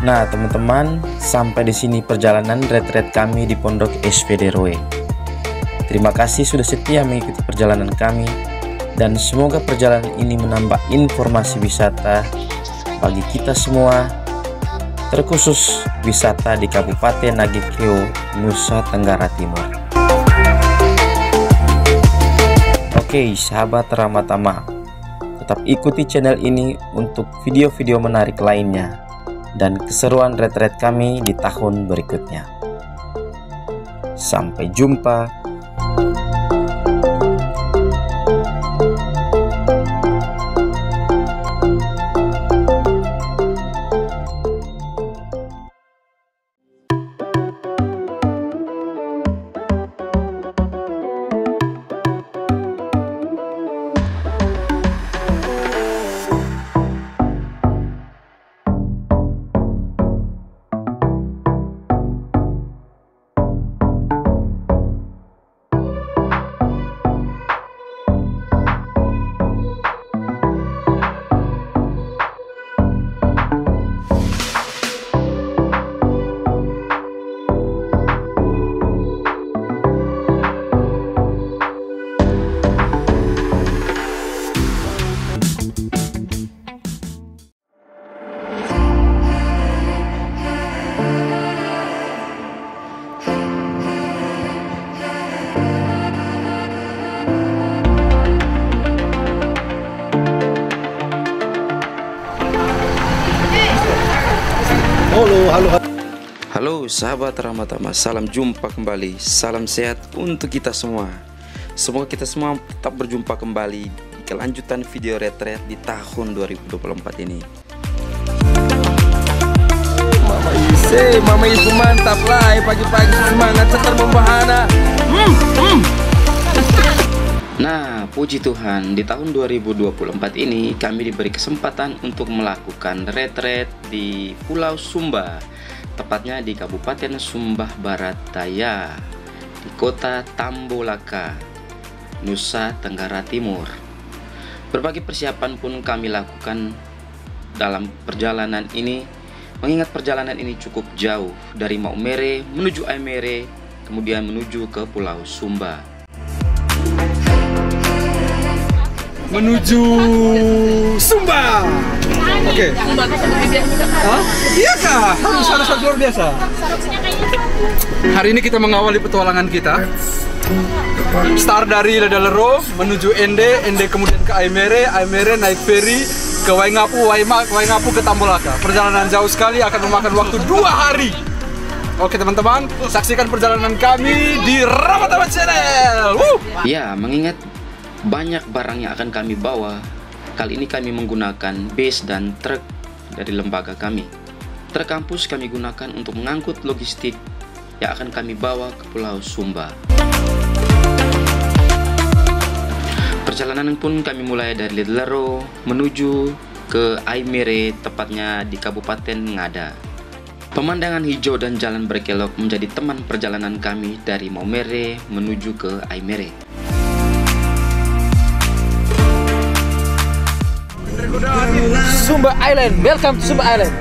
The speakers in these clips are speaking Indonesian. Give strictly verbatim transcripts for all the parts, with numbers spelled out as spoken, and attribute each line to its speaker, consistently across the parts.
Speaker 1: Nah teman-teman, sampai di sini perjalanan retret kami di Pondok S V D Roe. Terima kasih sudah setia mengikuti perjalanan kami, dan semoga perjalanan ini menambah informasi wisata bagi kita semua, terkhusus wisata di Kabupaten Nagekeo, Nusa Tenggara Timur. Oke sahabat Ramatama, tetap ikuti channel ini untuk video-video menarik lainnya dan keseruan retret kami di tahun berikutnya. Sampai jumpa.
Speaker 2: Halo, halo, halo.
Speaker 1: Halo sahabat Ramatama, salam jumpa kembali. Salam sehat untuk kita semua. Semoga kita semua tetap berjumpa kembali di kelanjutan video retret di tahun dua ribu dua puluh empat ini.
Speaker 2: Mama Ise, Mama Ise mantap lah, pagi-pagi semangat setar membahana. Hmm, hmm.
Speaker 1: Nah, puji Tuhan, di tahun dua ribu dua puluh empat ini kami diberi kesempatan untuk melakukan retret di Pulau Sumba, tepatnya di Kabupaten Sumba Barat Daya, di kota Tambolaka, Nusa Tenggara Timur. Berbagai persiapan pun kami lakukan dalam perjalanan ini, mengingat perjalanan ini cukup jauh dari Maumere menuju Aimere, kemudian menuju ke Pulau Sumba.
Speaker 2: Menuju Sumba. Oke. Okay. Hah? Iya kah? Harus ada satu luar biasa. Hari ini kita mengawali petualangan kita. Start dari Ledalero menuju Ende, Ende kemudian ke Aimere, Aimere naik ferry ke Waingapu, Waimak, Waingapu ke Tambolaka. Perjalanan jauh sekali, akan memakan waktu dua hari. Oke teman-teman, saksikan perjalanan kami di Ramatama Channel. Woo!
Speaker 1: Ya, mengingat banyak barang yang akan kami bawa, kali ini kami menggunakan bus dan truk dari lembaga kami. Truk kampus kami gunakan untuk mengangkut logistik yang akan kami bawa ke Pulau Sumba. Perjalanan pun kami mulai dari Ledalero menuju ke Aimere, tepatnya di Kabupaten Ngada. Pemandangan hijau dan jalan berkelok menjadi teman perjalanan kami dari Maumere menuju ke Aimere.
Speaker 2: Sumba Island, welcome to Sumba Island.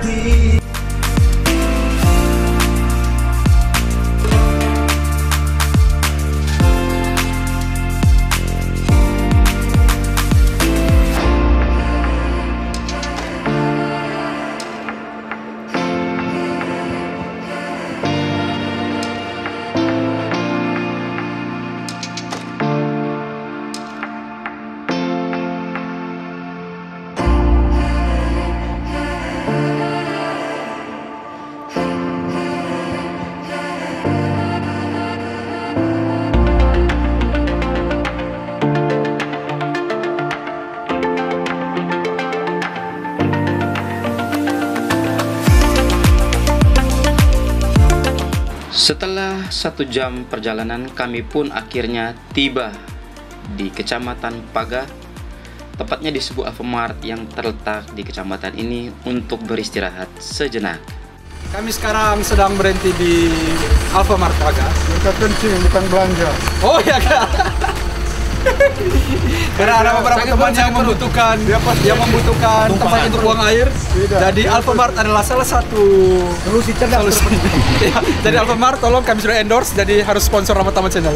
Speaker 1: Setelah satu jam perjalanan, kami pun akhirnya tiba di Kecamatan Paga, tepatnya di sebuah Alfamart yang terletak di kecamatan ini untuk beristirahat sejenak.
Speaker 2: Kami sekarang sedang berhenti di Alfamart Paga.
Speaker 3: Kita kencing, bukan belanja.
Speaker 2: Oh iya kak. Karena ada beberapa teman yang membutuhkan yang membutuhkan tempat untuk buang air. Jadi Alfamart adalah salah satu solusi cerdas. Ya, jadi Alfamart tolong, kami sudah endorse, jadi harus sponsor Rama Tama Channel.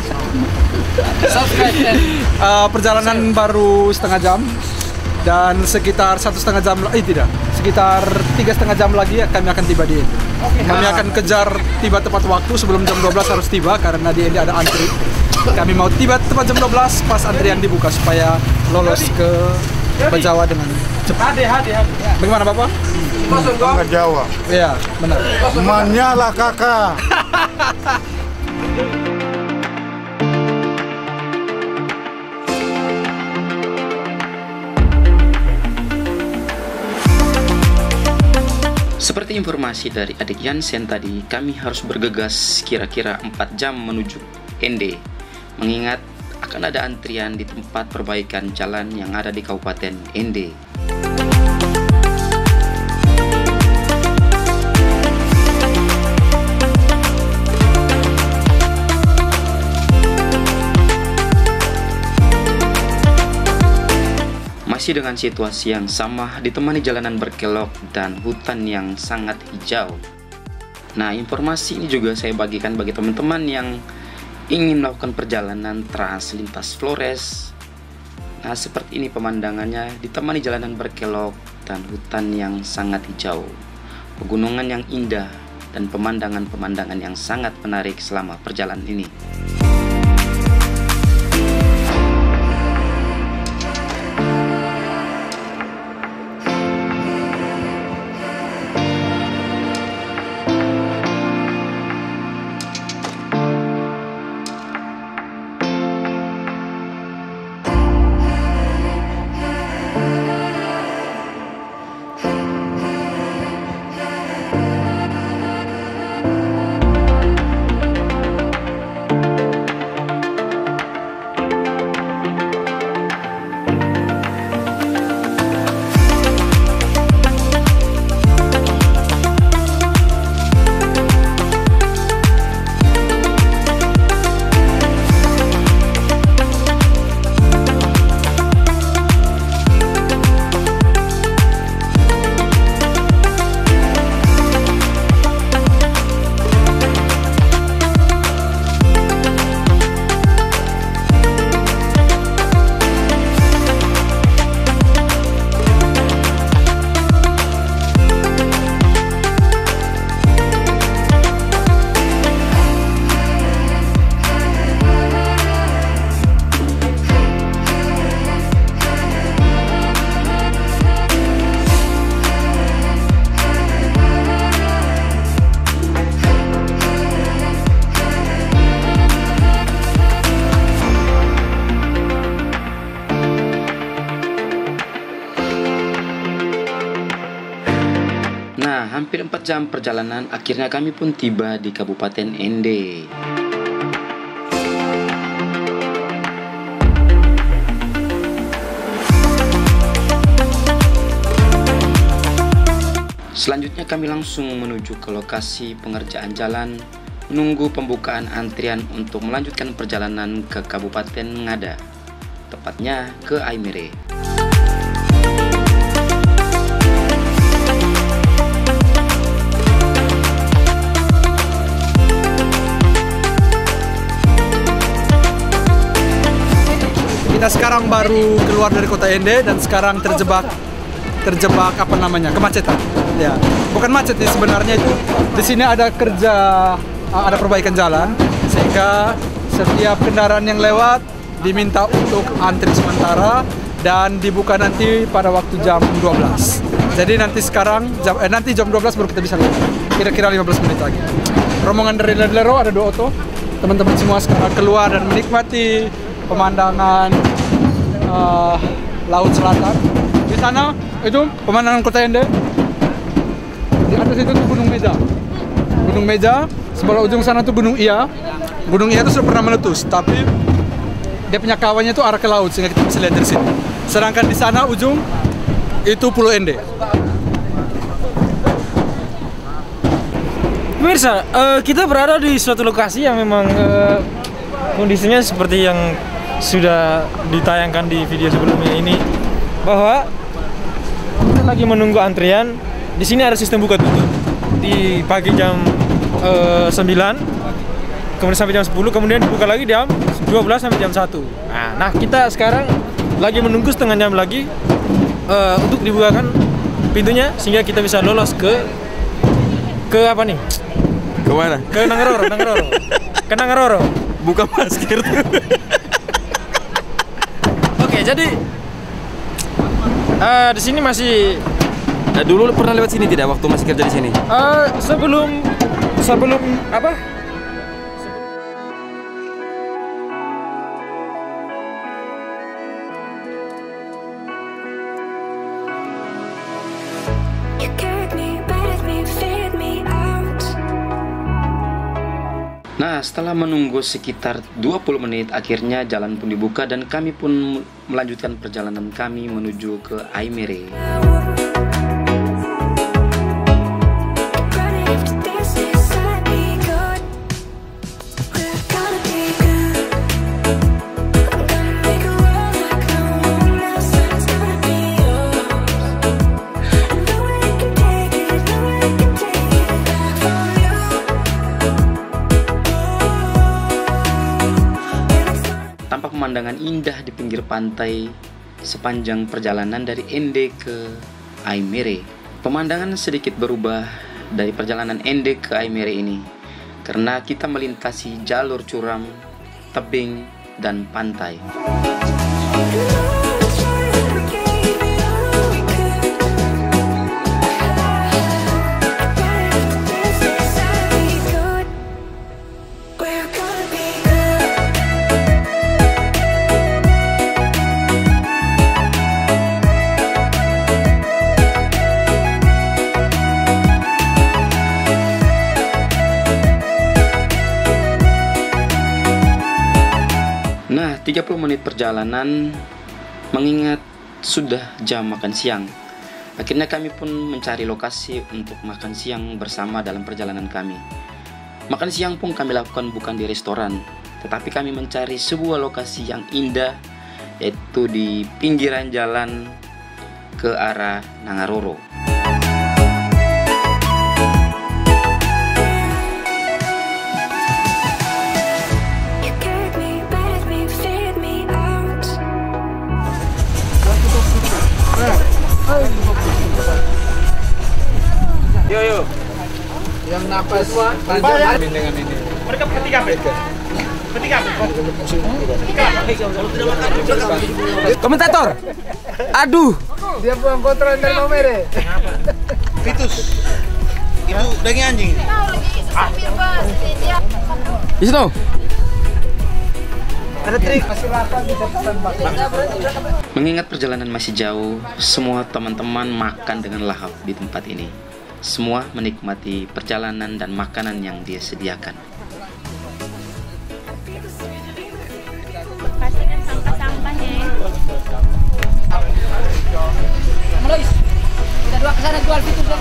Speaker 2: uh, perjalanan baru setengah jam dan sekitar satu setengah jam lagi, eh, tidak, sekitar tiga setengah jam lagi kami akan tiba di Ende. Kami akan kejar tiba tepat waktu, sebelum jam dua belas harus tiba karena di Ende ada antri. Kami mau tiba tepat jam dua belas pas antrian dibuka supaya lolos ke Bajawa dengan cepat. Bagaimana Bapak?
Speaker 3: Ke Jawa.
Speaker 2: Iya, benar.
Speaker 3: Menyala kakak.
Speaker 1: Seperti informasi dari adik Yansen tadi, kami harus bergegas kira-kira empat jam menuju Ende, mengingat akan ada antrian di tempat perbaikan jalan yang ada di Kabupaten Ende. Masih dengan situasi yang sama, ditemani jalanan berkelok dan hutan yang sangat hijau. Nah, informasi ini juga saya bagikan bagi teman-teman yang ingin melakukan perjalanan trans lintas Flores. Nah, seperti ini pemandangannya, ditemani jalanan berkelok dan hutan yang sangat hijau, pegunungan yang indah, dan pemandangan-pemandangan yang sangat menarik selama perjalanan ini. Nah, hampir empat jam perjalanan, akhirnya kami pun tiba di Kabupaten Ende. Selanjutnya kami langsung menuju ke lokasi pengerjaan jalan, menunggu pembukaan antrian untuk melanjutkan perjalanan ke Kabupaten Ngada, tepatnya ke Aimere.
Speaker 2: Kita sekarang baru keluar dari kota Ende dan sekarang terjebak terjebak apa namanya kemacetan. Ya, bukan macet ya sebenarnya, itu di sini ada kerja, ada perbaikan jalan sehingga setiap kendaraan yang lewat diminta untuk antri sementara dan dibuka nanti pada waktu jam dua belas. Jadi nanti sekarang jam, eh, nanti jam dua belas baru kita bisa lewat. Kira-kira lima belas menit lagi. Rombongan dari Lero ada dua oto. Teman-teman semua sekarang keluar dan menikmati pemandangan uh, laut selatan. Di sana itu pemandangan kota Ende. Di atas itu tuh Gunung Meja. Gunung Meja, sebelah ujung sana tuh Gunung Iya. Gunung Iya itu sudah pernah meletus, tapi dia punya kawannya itu arah ke laut sehingga kita bisa lihat dari sini. Sedangkan di sana ujung itu Pulau Ende.
Speaker 4: Pemirsa, uh, kita berada di suatu lokasi yang memang uh, kondisinya seperti yang sudah ditayangkan di video sebelumnya ini, bahwa kita lagi menunggu antrian. Di sini ada sistem buka tutup di pagi jam uh, sembilan, kemudian sampai jam sepuluh, kemudian dibuka lagi jam dua belas sampai jam satu. Nah, nah kita sekarang lagi menunggu setengah jam lagi uh, untuk dibukakan pintunya sehingga kita bisa lolos ke ke apa nih?
Speaker 2: Ke mana?
Speaker 4: Ke Nangaroro, Nangaroro. Ke Nangaroro.
Speaker 2: Buka masker tuh.
Speaker 4: Oke, jadi uh, di sini masih.
Speaker 2: Nah, dulu pernah lewat sini tidak waktu masih kerja di sini?
Speaker 4: Uh, sebelum sebelum apa?
Speaker 1: Nah, setelah menunggu sekitar dua puluh menit, akhirnya jalan pun dibuka dan kami pun melanjutkan perjalanan kami menuju ke Aimere. Tampak pemandangan indah di pinggir pantai sepanjang perjalanan dari Ende ke Aimere. Pemandangan sedikit berubah dari perjalanan Ende ke Aimere ini karena kita melintasi jalur curam, tebing, dan pantai. Nah, tiga puluh menit perjalanan, mengingat sudah jam makan siang. Akhirnya kami pun mencari lokasi untuk makan siang bersama dalam perjalanan kami. Makan siang pun kami lakukan bukan di restoran, tetapi kami mencari sebuah lokasi yang indah, yaitu di pinggiran jalan ke arah Nangaroro.
Speaker 2: Yo yo. Yang napas panjang dengan ini.
Speaker 5: Mereka ketiga apa? Ketiga apa?
Speaker 2: Komentator. Aduh.
Speaker 3: Dia buang kotoran dari Aimere.
Speaker 5: Vitus. Itu daging anjing.
Speaker 2: Di situ.
Speaker 5: Ada trik.
Speaker 1: Mengingat perjalanan masih jauh, semua teman-teman makan dengan lahap di tempat ini. Semua menikmati perjalanan dan makanan yang dia sediakan.
Speaker 6: Pastikan sampah-sampahnya.
Speaker 7: Melois. Kita dua kesana jual fitur deh.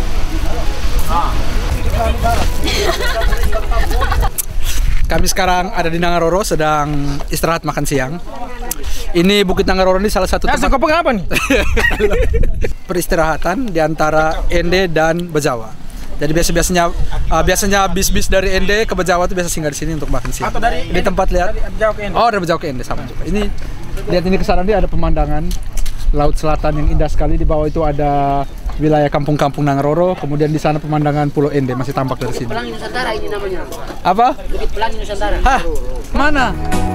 Speaker 2: Kami sekarang ada di Nangaroro sedang istirahat makan siang. Ini Bukit Nangaroro ini salah satu tempat
Speaker 4: apa nih?
Speaker 2: peristirahatan di antara Ende dan Bejawa. Jadi biasa-biasanya uh, biasanya bis-bis dari Ende ke Bejawa itu biasa singgah di sini untuk makan siang.
Speaker 4: Atau dari
Speaker 2: di tempat lihat.
Speaker 4: Bejawa ke Ende.
Speaker 2: Oh, dari Bejawa ke Ende sama juga. Ini lihat ini ke sana, ini ada pemandangan laut selatan yang indah sekali. Di bawah itu ada wilayah kampung-kampung Nangaroro, kemudian di sana pemandangan Pulau Ende masih tampak dari sini.
Speaker 7: Pelangi Nusantara ini namanya.
Speaker 2: Apa?
Speaker 7: Bukit Pelangi Nusantara.
Speaker 2: Hah? Mana?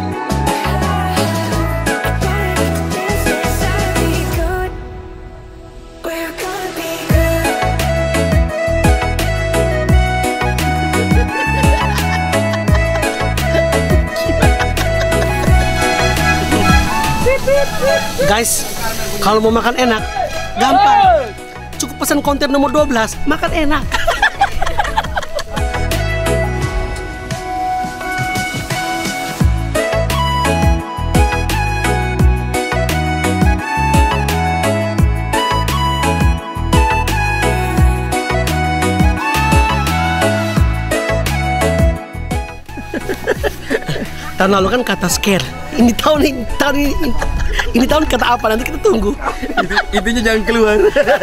Speaker 5: Guys, kalau mau makan enak, gampang. Cukup pesan konten nomor dua belas, makan enak. Tahun lalu kan kata scare. Ini tahun ini tahun ini, ini tahun kata apa? Nanti kita tunggu.
Speaker 2: Intinya jangan keluar.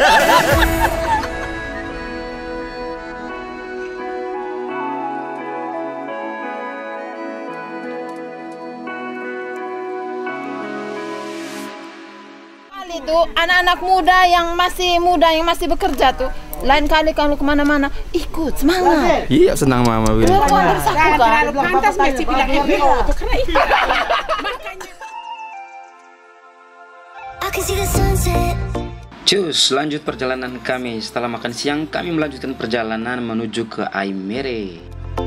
Speaker 6: Itu anak-anak muda yang masih muda yang masih bekerja tuh, lain kali kalau kemana-mana ikut semangat.
Speaker 2: Iya, senang mama.
Speaker 6: Pantas Messi bilang R B O tuh karena itu.
Speaker 1: Cus, lanjut perjalanan kami. Setelah makan siang, kami melanjutkan perjalanan menuju ke Aimere.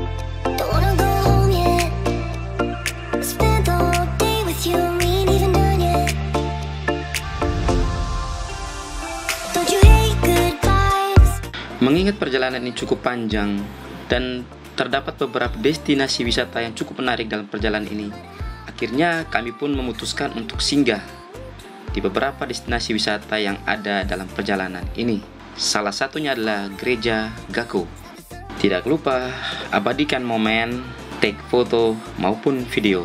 Speaker 1: Mengingat perjalanan ini cukup panjang dan terdapat beberapa destinasi wisata yang cukup menarik dalam perjalanan ini, akhirnya kami pun memutuskan untuk singgah di beberapa destinasi wisata yang ada dalam perjalanan ini. Salah satunya adalah Gereja Gakko. Tidak lupa abadikan momen, take foto maupun video.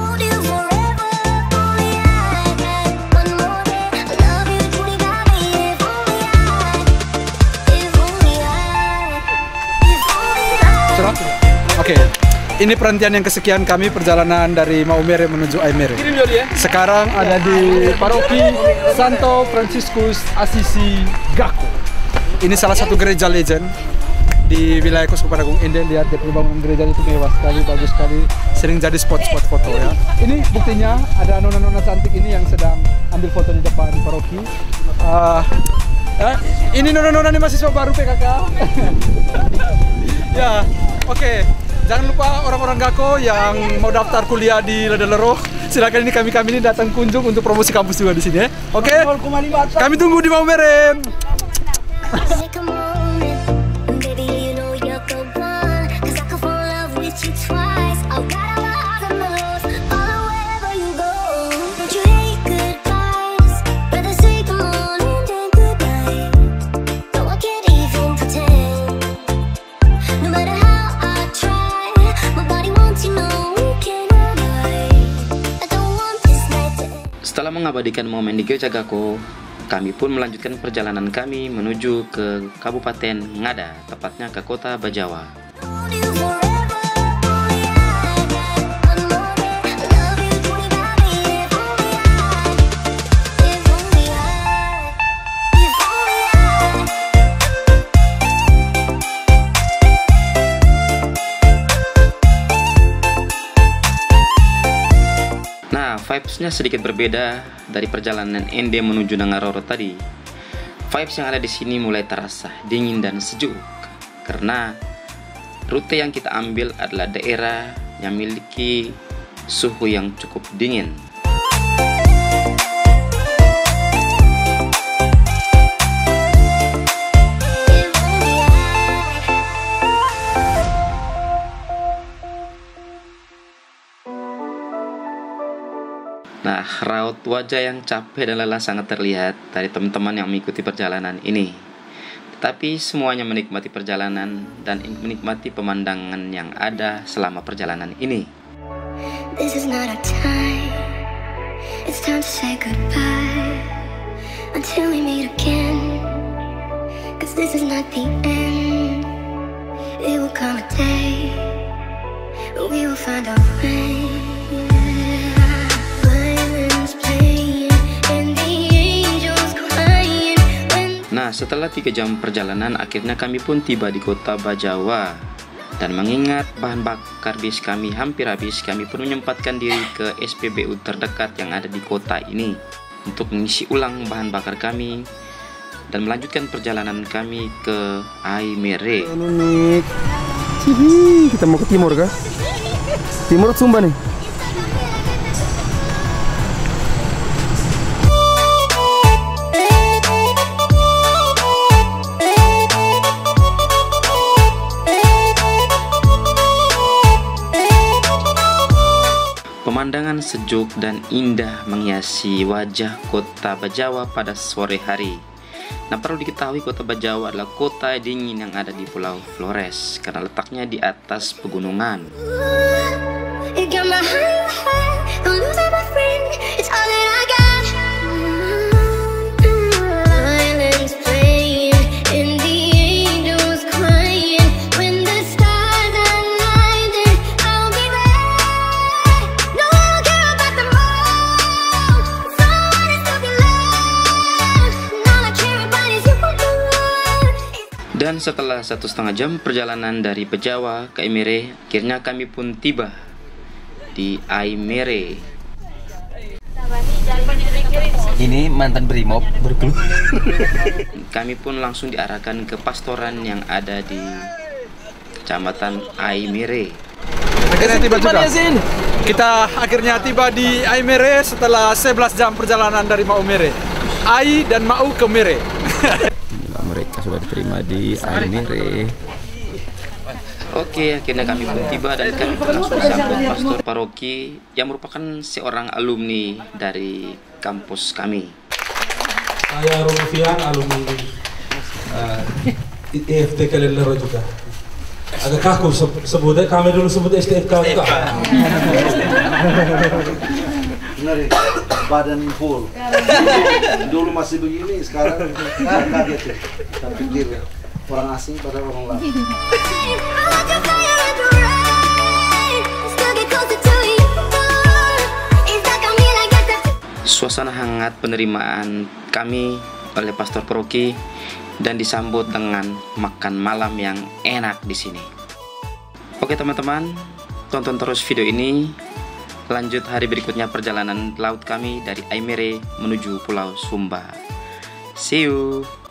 Speaker 2: Oke, ini perhentian yang kesekian kami perjalanan dari Maumere menuju Aimere. Sekarang ada di Paroki Santo Franciscus Assisi Gakko. Ini salah satu gereja legend di wilayah Keuskupan Agung Ende. Lihat di bangunan gereja itu mewah sekali, bagus sekali. Sering jadi spot-spot foto ya. Ini buktinya ada nona-nona cantik ini yang sedang ambil foto di depan paroki. Uh, eh, ini nona-nona ini mahasiswa baru P K K. Ya, oke. Okay. Jangan lupa orang-orang Gakko yang mau daftar kuliah di Ledeleroh, silakan ini kami-kami ini datang kunjung untuk promosi kampus juga di sini ya. Oke? Okay? Kami tunggu di Maumere.
Speaker 1: Setelah mengabadikan momen di Gereja Gakko, kami pun melanjutkan perjalanan kami menuju ke Kabupaten Ngada, tepatnya ke Kota Bajawa. Vibes-nya sedikit berbeda dari perjalanan Ende menuju Nangaroro tadi. Vibes yang ada di sini mulai terasa dingin dan sejuk karena rute yang kita ambil adalah daerah yang memiliki suhu yang cukup dingin. Nah, raut wajah yang capek dan lelah sangat terlihat dari teman-teman yang mengikuti perjalanan ini. Tetapi semuanya menikmati perjalanan dan menikmati pemandangan yang ada selama perjalanan ini. This is not our time. It's time to say goodbye until we meet again. 'Cause this is not the end. It will come a day when we will find our way. Nah, setelah tiga jam perjalanan, akhirnya kami pun tiba di Kota Bajawa. Dan mengingat bahan bakar bis kami hampir habis, kami pun menyempatkan diri ke S P B U terdekat yang ada di kota ini untuk mengisi ulang bahan bakar kami dan melanjutkan perjalanan kami ke Aimere.
Speaker 2: Unik. Kita mau ke timur kah? Timur Sumba nih.
Speaker 1: Pemandangan sejuk dan indah menghiasi wajah Kota Bajawa pada sore hari. Nah, perlu diketahui Kota Bajawa adalah kota dingin yang ada di Pulau Flores karena letaknya di atas pegunungan.
Speaker 8: got my heart, gonna lose all my friend. It's all that I got. Violins playing and the angels crying. When the stars align, then I'll be there. No, I don't care about the moon. Someone is to be loved. And all I care about is you.
Speaker 1: Dan setelah satu setengah jam perjalanan dari Pejawa ke Aimere, akhirnya kami pun tiba di Aimere.
Speaker 9: Ini mantan Brimob berkeluar.
Speaker 1: Kami pun langsung diarahkan ke pastoran yang ada di Kecamatan Aimere.
Speaker 2: Akhirnya tiba juga. Kita akhirnya tiba di Aimere setelah sebelas jam perjalanan dari Maumere. Ai dan Mau ke Mere.
Speaker 1: Mereka sudah diterima di Aimere. Oke, akhirnya kami pun tiba dan kami pun langsung disambut pastor paroki yang merupakan seorang alumni dari kampus kami.
Speaker 10: Saya Romovian, alumni uh, I F T Kelelero juga. Agak kaku sebutnya, kami dulu sebut S T F K juga.
Speaker 11: Benar ya, badan full. Dulu masih begini, sekarang kaget ya. Saya pikir orang asing pada orang lain.
Speaker 1: Suasana hangat penerimaan kami oleh pastor paroki dan disambut dengan makan malam yang enak di sini. Oke teman-teman, tonton terus video ini. Lanjut hari berikutnya perjalanan laut kami dari Aimere menuju Pulau Sumba. See you.